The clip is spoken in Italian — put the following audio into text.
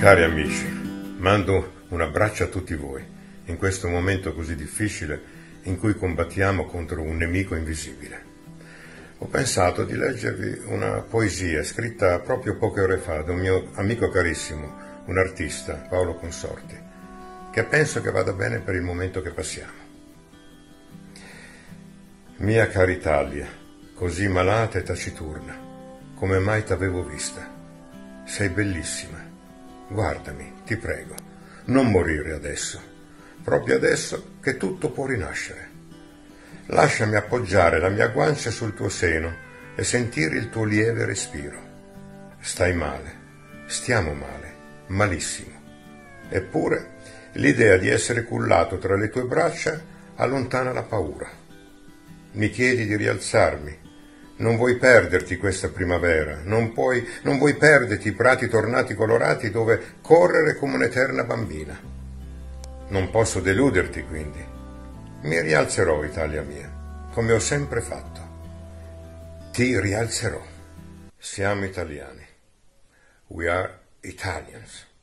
Cari amici, mando un abbraccio a tutti voi in questo momento così difficile in cui combattiamo contro un nemico invisibile. Ho pensato di leggervi una poesia scritta proprio poche ore fa da un mio amico carissimo, un artista, Paolo Consorti, che penso che vada bene per il momento che passiamo. Mia cara Italia, così malata e taciturna, come mai t'avevo vista? Sei bellissima. Guardami, ti prego, non morire adesso, proprio adesso che tutto può rinascere. Lasciami appoggiare la mia guancia sul tuo seno e sentire il tuo lieve respiro. Stai male, stiamo male, malissimo. Eppure l'idea di essere cullato tra le tue braccia allontana la paura. Mi chiedi di rialzarmi. Non vuoi perderti questa primavera, non vuoi perderti i prati tornati colorati dove correre come un'eterna bambina. Non posso deluderti quindi. Mi rialzerò, Italia mia, come ho sempre fatto. Ti rialzerò. Siamo italiani. We are Italians.